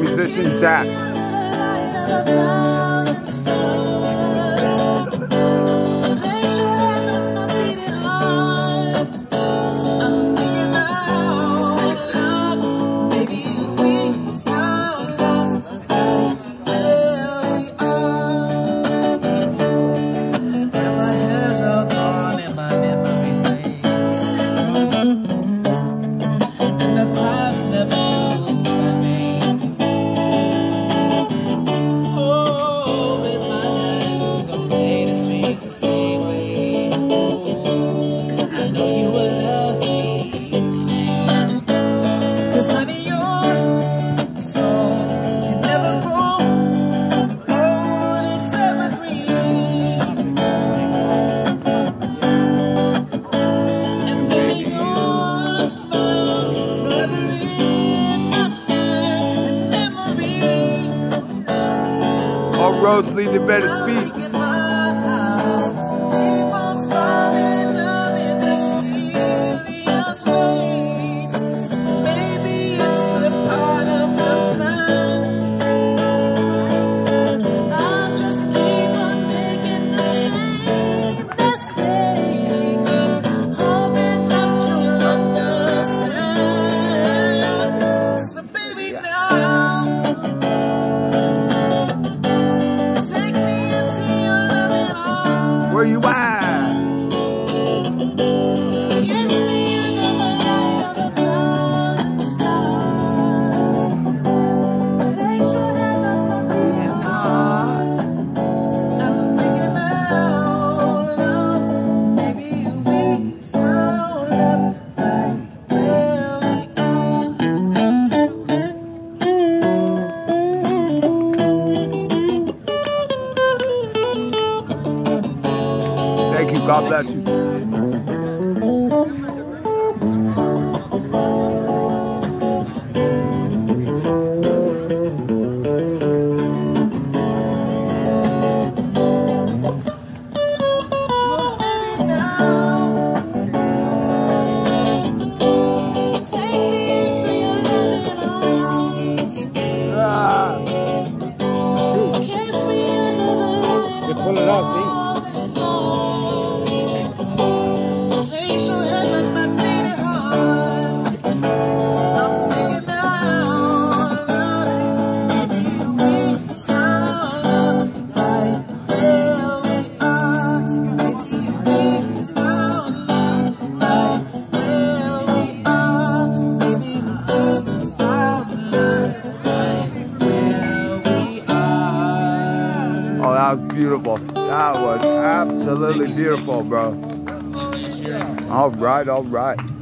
musician Zack. All roads lead to Venice Beach. Where you at? Kiss me under the light of a thousand stars. Place your hand on my beating heart. I'm thinking out love. Maybe we found love right where we are. Thank you. God bless you. Pull it out, see? Oh, that was beautiful. That was absolutely beautiful, bro. All right, all right.